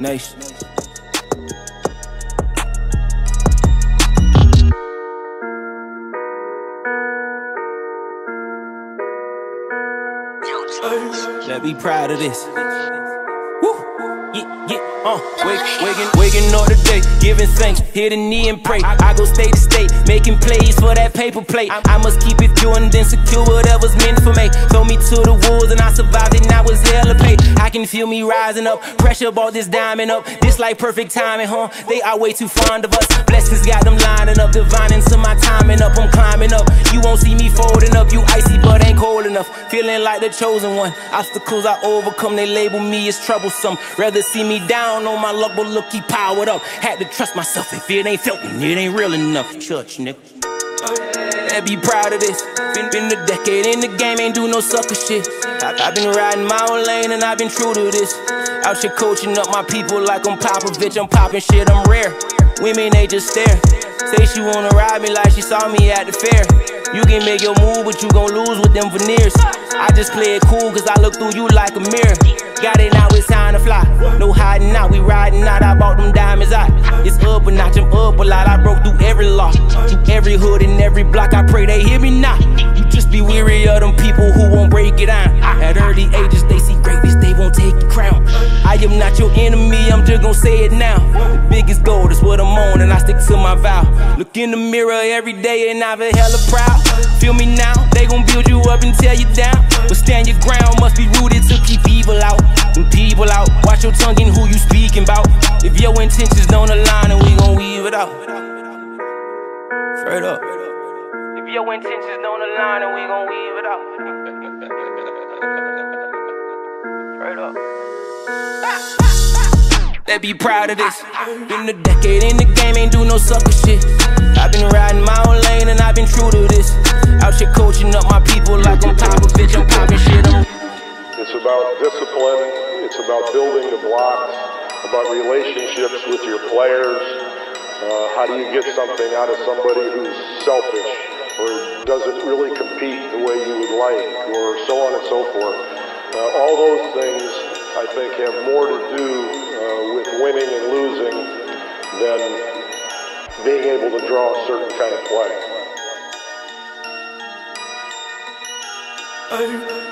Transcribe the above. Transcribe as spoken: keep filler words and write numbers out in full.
Nation. Let be proud of this. Woo! Yeah, yeah, uh, wake, waking, waking up today, giving thanks, hit a knee and pray. I go state to state, making plays for that paper plate. I must keep it pure and then secure whatever's meant for me. Throw me to the wolves and I survived it, now it's hella pay. I can feel me rising up, pressure brought this diamond up. This like perfect timing, huh? They are way too fond of us. Blessings got them lining up, divining to my timing up. I'm climbing up, you won't see me folding up. You icy but ain't cold enough, feeling like the chosen one. Obstacles I overcome, they label me as troublesome. Rather see me down on my luck, but look, he powered up. Had to trust myself, if it ain't felt me, it ain't real enough. Church, nigga. And be proud of this. Been, been a decade in the game, ain't do no sucker shit. I, I've been riding my own lane and I've been true to this. Out here coaching up my people like I'm Popovitch. I'm popping shit, I'm rare. Women, they just stare. Say she wanna ride me like she saw me at the fair. You can make your move, but you gon' lose with them veneers. I just play it cool, cause I look through you like a mirror. Got it now, it's time to fly. No hiding out, we riding out. I bought them diamonds out. It's up a notch, I'm up a lot. I broke through every law, through every hood and every block. I pray they hear me now. You just be weary of them people who won't break it down. At early ages, they see greatness, they won't take your crown. I am not your enemy, I'm just gon' say it now. The biggest goal is what I'm on, and I stick to my vow. Look in the mirror every day and I feel hella proud. Feel me now, they gon' build you up and tear you down. But stand your ground, must be rooted to keep evil out. When people out, watch your tongue and who you speaking about. If your intentions don't align, then we gon' weave it out. Straight up. If your intentions don't align, then we gon' weave it out. Straight up. They be proud of this. Been a decade in the game, ain't do no sucker shit. I've been riding my own lane and I've been true to this. Out here coaching up my people like I'm Popovitch. I'm popping shit. I'm It's about discipline, it's about building the blocks, about relationships with your players. Uh, how do you get something out of somebody who's selfish or doesn't really compete the way you would like, or so on and so forth. Uh, all those things, I think, have more to do uh, with winning and losing than being able to draw a certain kind of play.